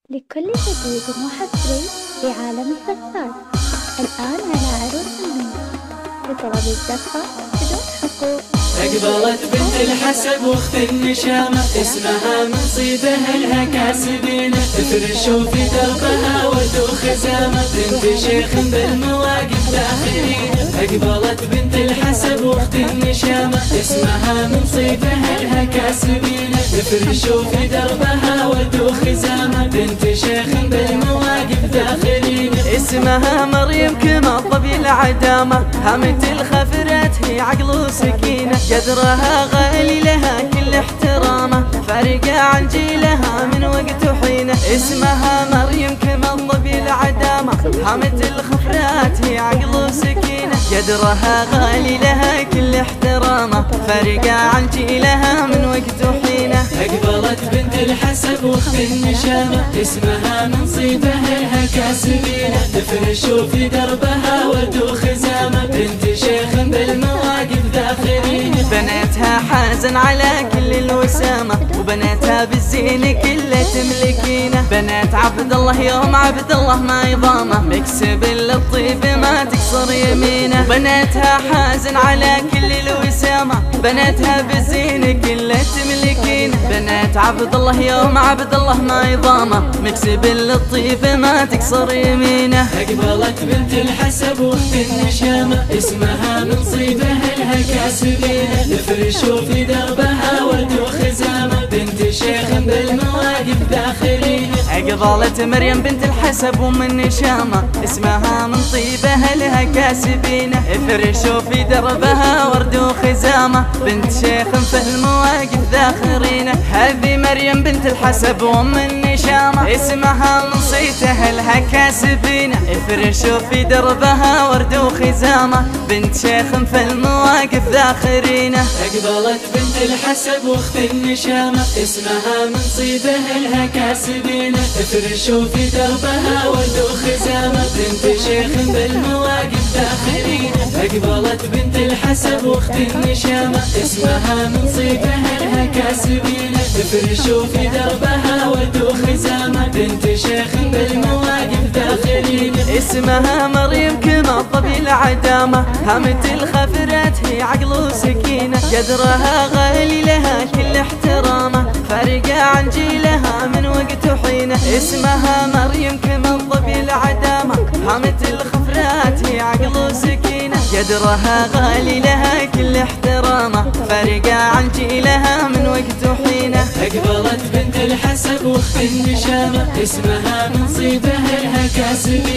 لكل جديد وحصري في عالم الزفات. الآن على عروس المنيا لطلب الزفة بدون حقوق. أقبلت بنت الحسب واخت النشامة، اسمها من صيد أهلها كاسبينه، افرشوا في دربها ورد وخزامة، بنت شيخ بالمواقف داخلينه. أقبلت بنت الحسب واخت النشامة، اسمها من صيد أهلها كاسبينه، افرشوا في دربها ورد وخزامة، بنت شيخ بالمواقف داخلينه. اسمها مريم كما الظبي العدامة، هامة الخفرات هي عقل وسكينة، قدرها غالي لها كل احترامه، فارقة عن جيلها من وقت وحينه. اسمها مريم كما الظبي العدامة، هامة الخفرات هي عقل وسكينة، قدرها غالي لها كل احترامه، فارقة عن جيلها من وقت وحينه. أقبلت بنت الحسب واخت النشامة، اسمها من صيد أهلها كاسبينه، تفرشوا في دربها ورد وخزامة، بنت شيخ بالمواقف داخلينه. بناتها حازن على كل الوسامة، وبناتها بالزين كله تملكينه، بنات عبد الله يوم عبد الله ما يضامه، مكسب للطيب ما تكسر يمينه. بناتها حازن على كل الوسامة، بناتها بالزين كله تملكينه، بنات عبد الله يوم عبد الله ما يضامه، مكسب للطيب ما تكسر يمينه. أقبلت بنت الحسب واخت النشامة، اسمها من صيد أهلها كاسبينه، تفرشوا في دربها ورد وخزامة، بنت شيخ بالمواقف داخلينه. أقبلت مريم بنت الحسب وام النشامة، اسمها من طيب أهلها كاسبينه، افرشوا في دربها ورد وخزامة، بنت شيخ في المواقف ذاخرينه. هذه مريم بنت الحسب وام النشامة، اسمها من صيت أهلها كاسبينه، افرشوا في دربها ورد وخزامة، بنت شيخ في المواقف ذاخرينه. أقبلت بنت الحسب واخت النشامة، اسمها من صيد أهلها كاسبينه، افرشوا في دربها ورد وخزامة، بنت شيخ بالمواقف داخلينه. أقبلت بنت الحسب واخت النشامة، اسمها من صيد أهلها كاسبينه، افرشوا في دربها ورد وخزامة، بنت شيخ بالمواقف داخلينه. اسمها مريم كما الظبي العدامة، هامة الخفرات هي عقل وسكينة، قدرها غالي لها كل احترامه، فارقة عن جيلها من وقت وحينه. اسمها مريم كما الظبي العدامة، هامة الخفرات هي عقل وسكينة، قدرها غالي لها كل احترامه، فارقة عن جيلها من وقت وحينه. أقبلت بنت الحسب واخت النشامة، اسمها من صيد أهلها كاسبينه،